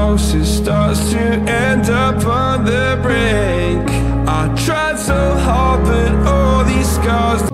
close, it starts to end up on the brink. I tried so hard, but all these scars.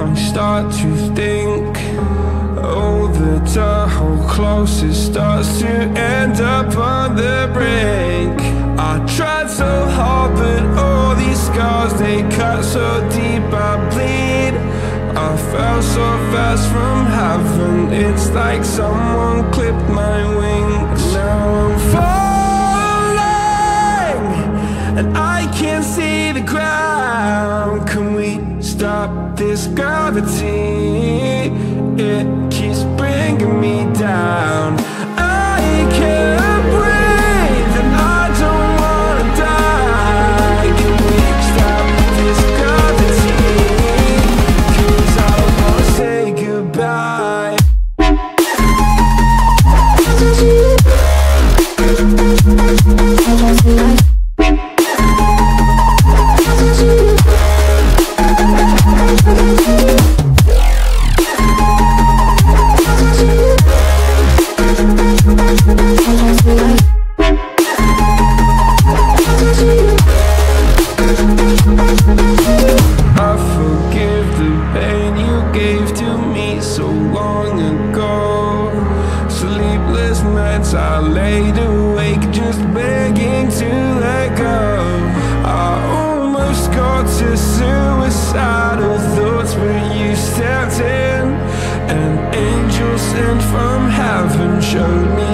I start to think, oh, the door closest starts to end up on the brink. I tried so hard, but all these scars, they cut so deep I bleed. I fell so fast from heaven, it's like someone clipped my wings. Now I'm falling, and I can't see the ground. Can we stop this gravity? It keeps bringing me down. I can't breathe and I don't wanna die. Can we stop this gravity? 'Cause I don't wanna say goodbye. I forgive the pain you gave to me so long ago. Sleepless nights I laid awake just begging to let go. I almost got to suicidal thoughts, but you stepped in. An angel sent from heaven showed me